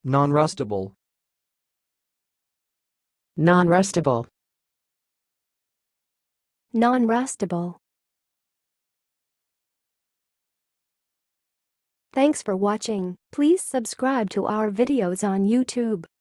nonrustable, nonrustable, nonrustable. Thanks for watching. Please subscribe to our videos on YouTube.